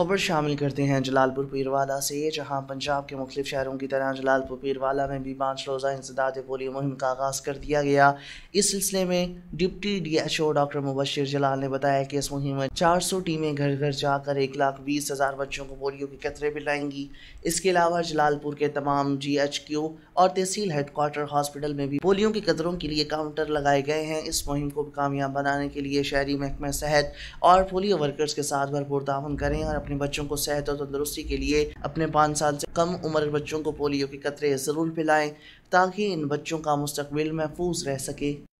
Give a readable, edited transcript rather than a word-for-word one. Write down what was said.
खबर शामिल करते हैं जलालपुर पीरवाला से, जहां पंजाब के मुख्तलिफ शहरों की तरह जलालपुर पीरवाला में भी 5 रोज़ा इंसदाद पोलियो मुहिम का आगाज़ कर दिया गया। इस सिलसिले में deputy DHO doctor Mubashir Jalal ने बताया कि इस मुहिम में 400 टीमें घर घर जाकर 1,20,000 बच्चों को पोलियो के कतरे पिलाएंगी। इसके अलावा जलालपुर के तमाम GHQ और तहसील हेडक्वार्टर हॉस्पिटल में भी पोलियो के कतरों के लिए काउंटर लगाए गए हैं। इस मुहिम को कामयाब बनाने के लिए शहरी महकमा सेहत और पोलियो वर्कर्स के साथ भरपूर ताउन करें और अपने बच्चों को सेहत और तंदुरुस्ती के लिए अपने 5 साल से कम उम्र बच्चों को पोलियो के कतरे ज़रूर पिलाएं, ताकि इन बच्चों का मुस्तकबिल महफूज रह सके।